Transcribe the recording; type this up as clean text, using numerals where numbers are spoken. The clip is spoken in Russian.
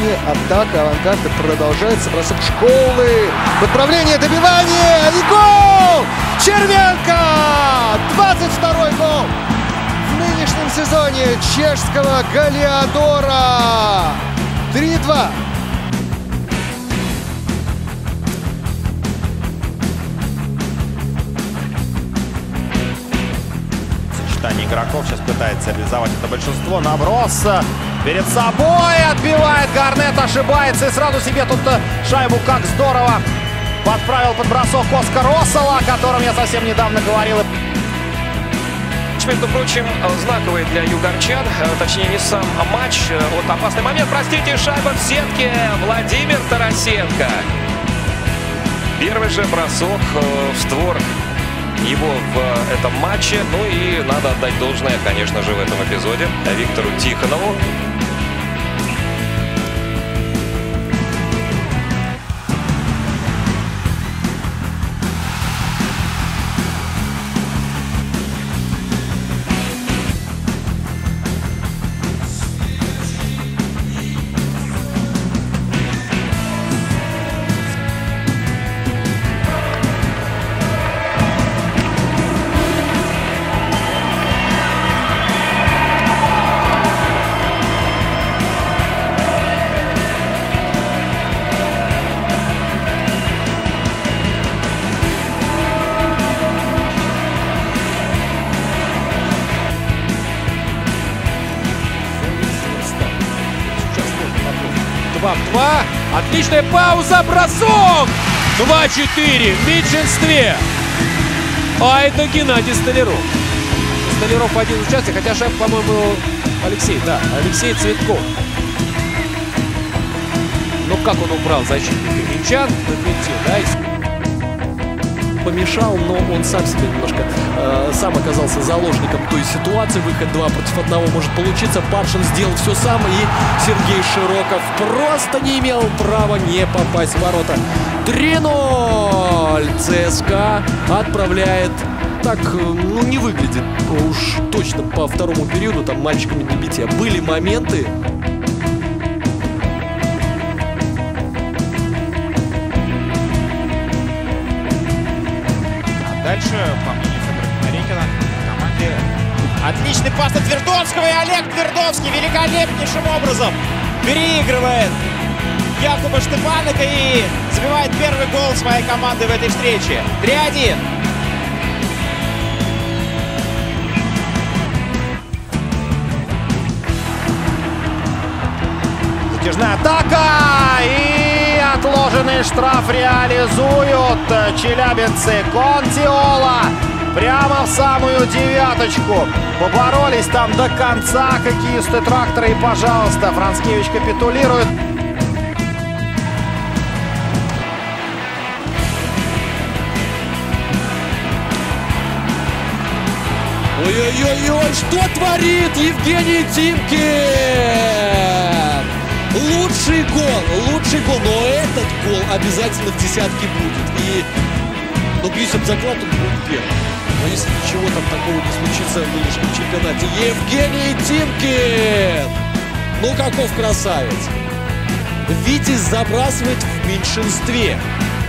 середине. Атака авангарда продолжается. Бросок Школы. Подправление, добивание. И гол! Червенко! 22-й гол в нынешнем сезоне чешского Галиадора. 3-2. Сочетание игроков сейчас пытается реализовать это большинство. Наброс перед собой. Отбивает Гарнет, ошибается. И сразу себе тут шайбу как здорово подправил под бросок Оскар Россола, о котором я совсем недавно говорил. Между прочим, знаковый для югорчан, точнее не сам матч. Вот опасный момент, простите, шайба в сетке. Владимир Тарасенко. Первый же бросок в створ его в этом матче. Ну и надо отдать должное, конечно же, в этом эпизоде Виктору Тихонову. В 2. Отличная пауза, бросок! 2-4 в меньшинстве. А это Геннадий Столяров. Столяров один участник, хотя шайбу, по-моему, Алексей Цветков. Ну как он убрал защитника минчан на винте, да? Помешал, но он сам себе немножко сам оказался заложником той ситуации. Выход 2 против 1 может получиться. Паршин сделал все сам, и Сергей Широков просто не имел права не попасть в ворота. 3-0. ЦСКА отправляет. Так, ну, не выглядит уж точно по второму периоду там мальчиками для битья. Были моменты. Дальше, по мнению Федора Федоренкина, команде отличный пас от Твердовского, и Олег Твердовский великолепнейшим образом переигрывает Якуба Штепаника и забивает первый гол своей команды в этой встрече. 3-1. Затяжная атака и отложенный штраф реализуют челябинцы. Контиола прямо в самую девяточку. Поборолись там до конца хоккеисты Трактора, и, пожалуйста, Францкевич капитулирует. Ой-ой-ой, что творит Евгений Тимкин? Лучший гол, но этот гол обязательно в десятке будет. И, ну, бьюсь об заклад, он будет первым. Но если ничего там такого не случится в нынешнем чемпионате. Евгений Тимкин! Ну, каков красавец! Витязь забрасывает в меньшинстве.